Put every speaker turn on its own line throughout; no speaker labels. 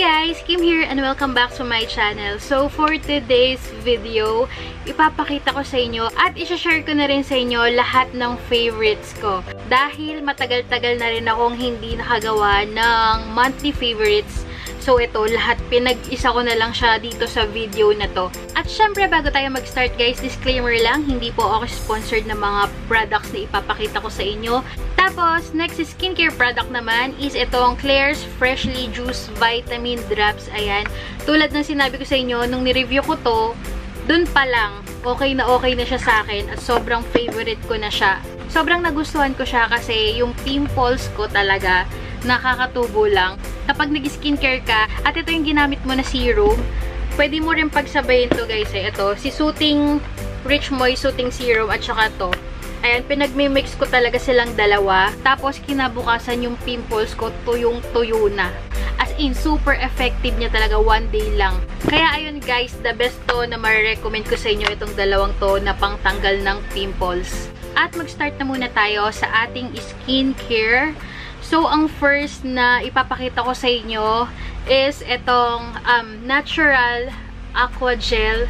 guys! Kim here and welcome back to my channel. So, for today's video, ipapakita ko sa inyo at isha-share ko na rin sa inyo lahat ng favorites ko. Dahil matagal-tagal na rin akong hindi nakagawa ng monthly favorites. So, ito, lahat pinag-isa ko na lang siya dito sa video na to. At syempre, bago tayo mag-start guys, disclaimer lang, hindi po ako sponsored ng mga products na ipapakita ko sa inyo. Tapos, next skincare product naman is itong Klairs Freshly Juiced Vitamin Drops. Ayan. Tulad ng sinabi ko sa inyo, nung ni-review ko to, dun pa lang, okay na siya sa akin at sobrang favorite ko na siya. Sobrang nagustuhan ko siya kasi yung pimples ko talaga, nakakatubo lang. Kapag nag-skincare ka, at ito yung ginamit mo na serum, pwede mo rin pagsabayin to guys eh. Ito, si Soothing Rich Moist Soothing Serum at saka to. Ayan, pinag-mix ko talaga silang dalawa. Tapos, kinabukasan yung pimples ko, tuyong-tuyo na. As in, super effective niya talaga, one day lang. Kaya, ayun guys, the best to na ma-recommend ko sa inyo itong dalawang to na pangtanggal ng pimples. At mag-start na muna tayo sa ating skincare. So, ang first na ipapakita ko sa inyo is itong Natural Aqua Gel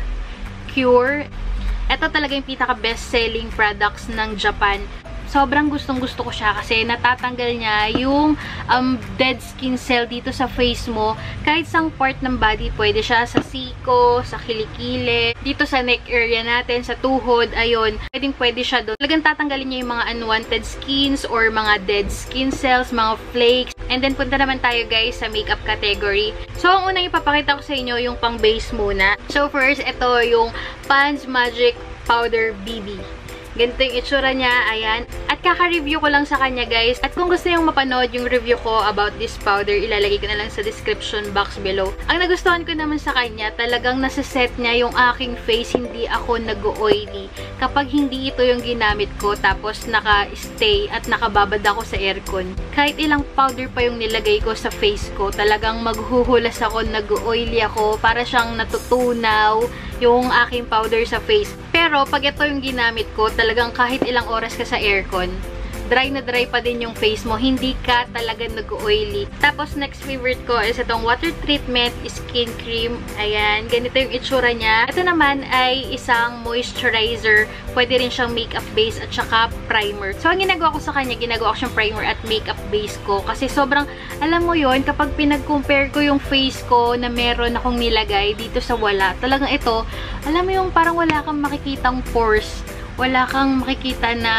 Cure. Ito talaga yung pinaka-best-selling products ng Japan. Sobrang gustong-gusto ko siya kasi natatanggal niya yung dead skin cell dito sa face mo. Kahit sang part ng body, pwede siya sa siko, sa kilikili, dito sa neck area natin, sa tuhod, ayun. Pwede siya doon. Talagang tatanggalin niya yung mga unwanted skins or mga dead skin cells, mga flakes. And then, punta naman tayo guys sa makeup category. So, ang unang ipapakita ko sa inyo yung pang base muna. So, first, ito yung Pond's Magic Powder BB. Ganito yung itsura niya, ayan. At kaka-review ko lang sa kanya, guys. At kung gusto nyo mapanood yung review ko about this powder, ilalagay ko na lang sa description box below. Ang nagustuhan ko naman sa kanya, talagang nasa-set niya yung aking face, hindi ako nag-oily. Kapag hindi ito yung ginamit ko, tapos naka-stay at nakababad ako sa aircon, kahit ilang powder pa yung nilagay ko sa face ko, talagang maghuhulas ako, nag-oily ako, para siyang natutunaw yung aking powder sa face. Pero, pag ito yung ginamit ko, talagang kahit ilang oras ka sa aircon, dry na dry pa din yung face mo. Hindi ka talaga nag-oily. Tapos, next favorite ko is itong Water Treatment Skin Cream. Ayan, ganito yung itsura niya. Ito naman ay isang moisturizer. Pwede rin siyang makeup base at saka primer. So, ang ginagawa ko sa kanya, ginagawa ko siyang primer at makeup base ko. Kasi sobrang, alam mo yon kapag pinag-compare ko yung face ko na meron akong nilagay dito sa wala, talagang ito, alam mo yung parang wala kang makikitang pores. Wala kang makikita na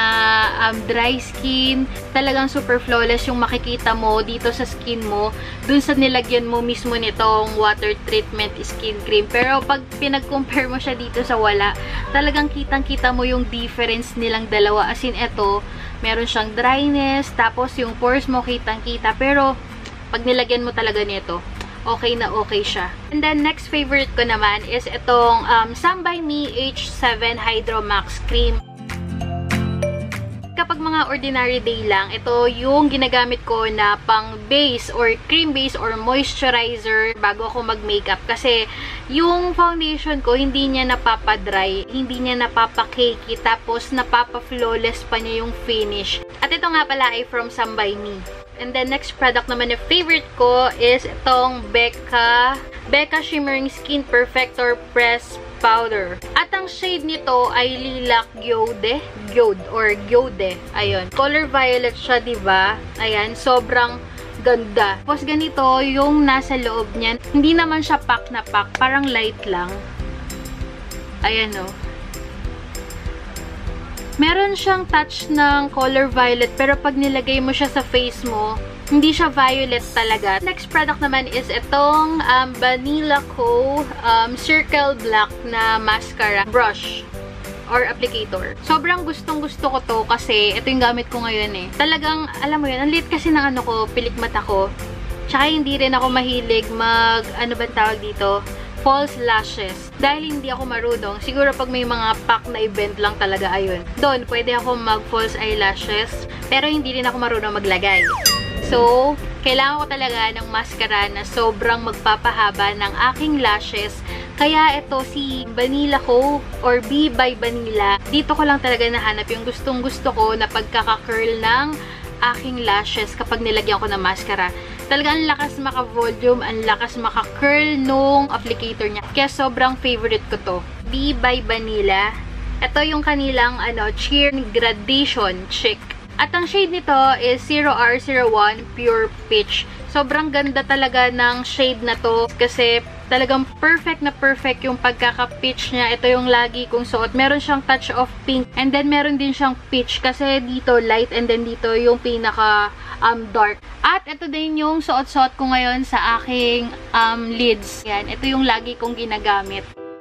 dry skin. Talagang super flawless yung makikita mo dito sa skin mo. Dun sa nilagyan mo mismo nitong Water Treatment Skin Cream. Pero pag pinag-compare mo siya dito sa wala, talagang kitang-kita mo yung difference nilang dalawa. As in, ito, meron siyang dryness. Tapos yung pores mo kitang-kita. Pero pag nilagyan mo talaga nito, okay na okay siya. And then, next favorite ko naman is itong Sam by Me H7 Hydro Max Cream. Kapag mga ordinary day lang, ito yung ginagamit ko na pang base or cream base or moisturizer bago ako mag-makeup. Kasi yung foundation ko, hindi niya napapadry, hindi niya napapakakey, tapos napapa-flawless pa niya yung finish. At ito nga pala ay from Sam by Me. And then, next product naman na favorite ko is itong Becca Shimmering Skin Perfector Press Powder. At ang shade nito ay Lilac Gyode. Ayun. Color violet siya, diba? Ayan. Sobrang ganda. Tapos ganito yung nasa loob niyan. Hindi naman siya pack na pack. Parang light lang. Ayan, oh. Meron siyang touch ng color violet, pero pag nilagay mo siya sa face mo, hindi siya violet talaga. Next product naman is itong Vanilla Co. Circle Black na mascara brush or applicator. Sobrang gustong-gusto ko to kasi ito yung gamit ko ngayon eh. Talagang, alam mo yun, ang liit kasi ng ano ko, pilik mata ko. Tsaka hindi rin ako mahilig ano ba tawag dito? False lashes. Dahil hindi ako marunong, siguro pag may mga pack na event lang talaga, ayun. Doon, pwede ako mag-false eyelashes, pero hindi rin ako marunong maglagay. So, kailangan ko talaga ng mascara na sobrang magpapahaba ng aking lashes. Kaya ito, si Vanilla Co. or B by Vanilla, dito ko lang talaga nahanap yung gustong-gusto ko na pagkaka-curl ng aking lashes kapag nilagyan ko ng mascara. Talagang ang lakas maka-volume, ang lakas maka-curl nung applicator niya. Kaya sobrang favorite ko to. Be by Vanilla. Ito yung kanilang Cheer Gradation Chic. At ang shade nito is 0R01 Pure Peach. Sobrang ganda talaga ng shade na to kasi talagang perfect na perfect yung pagkaka-peach niya. Ito yung lagi kong suot. Meron siyang touch of pink and then meron din siyang peach kasi dito light and then dito yung pinaka dark. At ito din yung suot-suot ko ngayon sa aking lids. Yan, ito yung lagi kong ginagamit.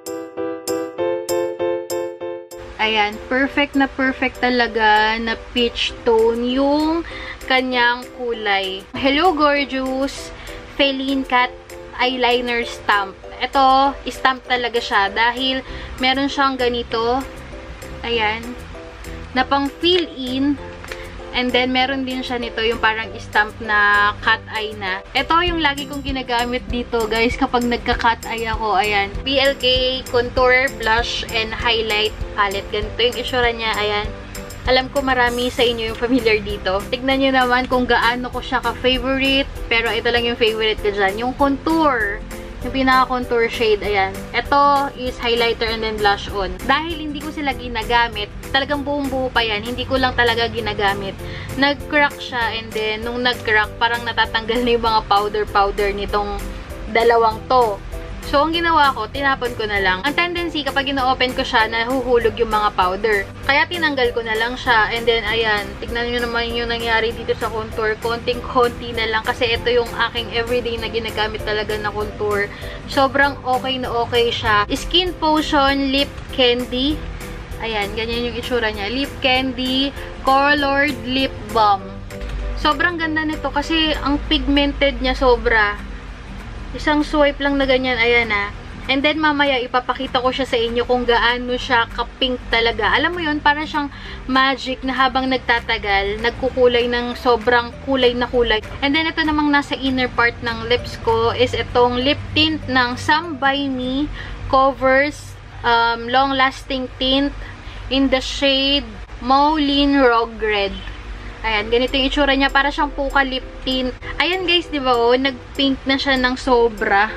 Ayan, perfect na perfect talaga na peach tone yung kanyang kulay. Hello Gorgeous Feline Cat Eyeliner Stamp. Ito, stamp talaga siya dahil meron siyang ganito. Ayan. Na pang fill in. And then, meron din siya nito, yung parang stamp na cat eye na. Ito yung lagi kong ginagamit dito, guys, kapag nagka-cat eye ako. Ayan. BLK Contour, Blush, and Highlight Palette. Ganito yung itsura niya. Ayan. Alam ko marami sa inyo yung familiar dito. Tignan nyo naman kung gaano ko siya ka-favorite. Pero ito lang yung favorite ko dyan. Yung contour. Yung pinaka-contour shade. Ayan. Ito is highlighter and then blush on. Dahil hindi ko sila ginagamit, talagang buong-buo pa yan. Hindi ko lang talaga ginagamit. Nag-crack siya and then nung nag-crack, parang natatanggal na yung mga powder-powder nitong dalawang to. So, ang ginawa ko, tinapon ko na lang. Ang tendency, kapag ino-open ko siya, nahuhulog yung mga powder. Kaya tinanggal ko na lang siya. And then, ayan, tignan nyo naman yung nangyari dito sa contour. Konting-konti na lang. Kasi ito yung aking everyday na ginagamit talaga na contour. Sobrang okay na okay siya. Skin Potion Lip Candy. Ayan, ganyan yung itsura niya. Lip Candy Colored Lip Balm. Sobrang ganda nito kasi ang pigmented niya sobra. Isang swipe lang na ganyan, ayan ah. And then, mamaya, ipapakita ko siya sa inyo kung gaano siya ka-pink talaga. Alam mo yun, para siyang magic na habang nagtatagal, nagkukulay ng sobrang kulay na kulay. And then, ito namang nasa inner part ng lips ko is itong lip tint ng Some By Me Covers Long-Lasting Tint in the shade Moulin Rogue Red. Ayan, ganito yung itsura niya. Para siyang puka lip tint. Ayan guys, di ba oh, nag-pink na siya ng sobra.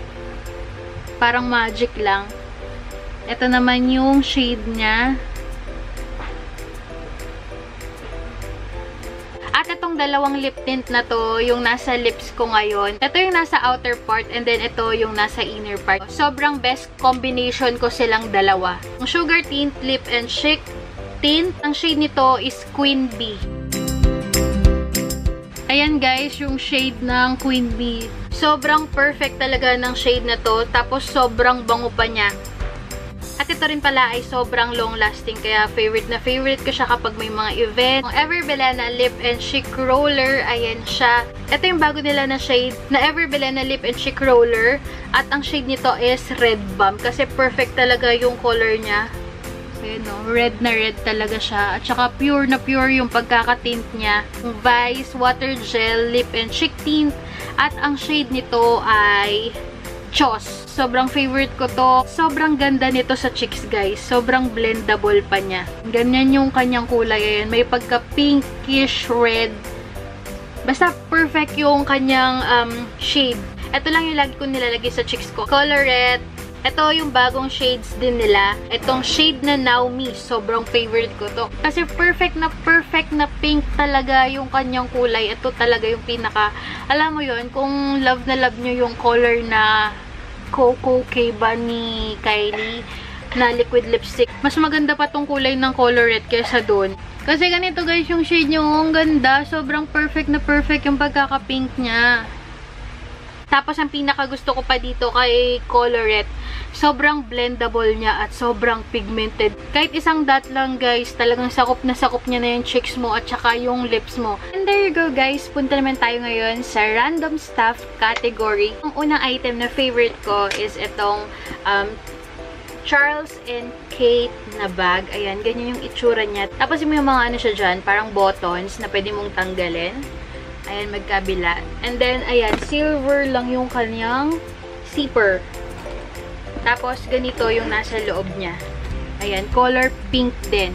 Parang magic lang. Ito naman yung shade niya. At itong dalawang lip tint na to, yung nasa lips ko ngayon. Ito yung nasa outer part and then ito yung nasa inner part. Sobrang best combination ko silang dalawa. Yung Sugar Tint Lip and Chic Tint. Ang shade nito is Queen Bee. Ayan guys, yung shade ng Queen Bee. Sobrang perfect talaga ng shade na to. Tapos sobrang bango pa niya. At ito rin pala ay sobrang long lasting. Kaya favorite na favorite ko siya kapag may mga event. Ang Ever Belena Lip and Chic Roller. Ayan siya. Ito yung bago nila na shade na Ever Belena Lip and Chic Roller. At ang shade nito is Red Bomb. Kasi perfect talaga yung color niya. Ayan o, red na red talaga siya. At saka pure na pure yung pagkakatint niya. Yung Vice Water Gel Lip and Chic Tint. At ang shade nito ay Chos. Sobrang favorite ko to. Sobrang ganda nito sa cheeks guys. Sobrang blendable pa niya. Ganyan yung kanyang kulay. Ayan, may pagka pinkish red. Basta perfect yung kanyang shade. Ito lang yung lagi ko nilalagay sa cheeks ko. Colorette. Ito yung bagong shades din nila. Itong shade na Now Me. Sobrang favorite ko to. Kasi perfect na pink talaga yung kanyang kulay. Ito talaga yung pinaka, alam mo yun, kung love na love nyo yung color na Coco Kiba ni Kylie na liquid lipstick. Mas maganda pa tong kulay ng Colorette kaysa doon. Kasi ganito guys yung shade nyo. Ang ganda. Sobrang perfect na perfect yung pagkaka-pink niya. Tapos, ang pinaka gusto ko pa dito kay Colorette, sobrang blendable niya at sobrang pigmented. Kahit isang dot lang, guys, talagang sakop niya na yung cheeks mo at saka yung lips mo. And there you go, guys. Punta naman tayo ngayon sa random stuff category. Ang unang item na favorite ko is itong Charles and Kate na bag. Ayan, ganyan yung itsura niya. Tapos, yung mga ano siya dyan, parang buttons na pwede mong tanggalin. Ayan, magkabila. And then, ayan, silver lang yung kanyang zipper. Tapos, ganito yung nasa loob niya. Ayan, color pink din.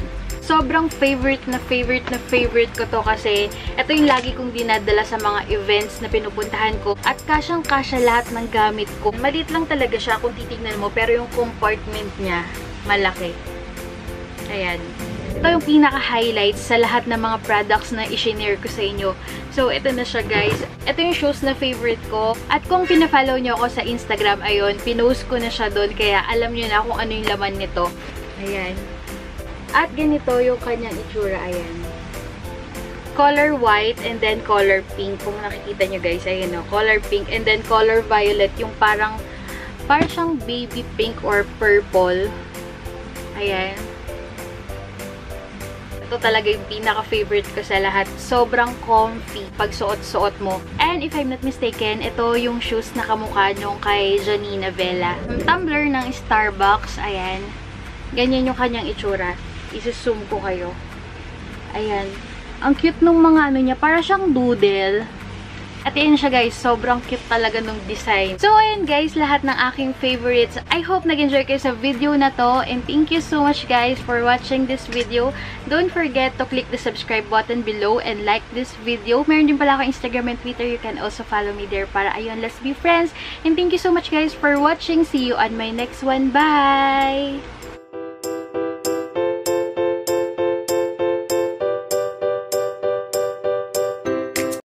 Sobrang favorite ko to kasi ito yung lagi kong dinadala sa mga events na pinupuntahan ko. At kasyang-kasya lahat ng gamit ko. Maliit lang talaga siya kung titignan mo, pero yung compartment niya, malaki. Ayan. Ito yung pinaka-highlights sa lahat ng mga products na i-share ko sa inyo. So, ito na siya guys. Ito yung shoes na favorite ko. At kung pina-follow nyo ako sa Instagram, ayun, pinost ko na siya doon. Kaya alam nyo na kung ano yung laman nito. Ayan. At ganito yung kanyang itsura. Ayan. Color white and then color pink. Kung nakikita nyo guys, ayan o. Color pink and then color violet. Yung parang siyang baby pink or purple. Ayan. Ito talaga yung pinaka-favorite ko sa lahat. Sobrang comfy pag suot-suot mo. And if I'm not mistaken, ito yung shoes na kamukha nung kay Janina Vela. Yung tumbler ng Starbucks, ayan. Ganyan yung kanyang itsura. Isuzoom ko kayo. Ayan. Ang cute nung mga ano niya. Para siyang doodle. At yun siya guys, sobrang cute talaga nung design. So ayun guys, lahat ng aking favorites. I hope nag-enjoy kayo sa video na to. And thank you so much guys for watching this video. Don't forget to click the subscribe button below and like this video. Meron din pala ako Instagram and Twitter. You can also follow me there para ayun, let's be friends. And thank you so much guys for watching. See you on my next one. Bye!